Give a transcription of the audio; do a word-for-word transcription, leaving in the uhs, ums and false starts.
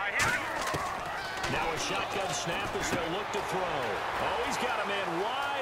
Now a shotgun snap as he'll look to throw. Oh, he's got a man wide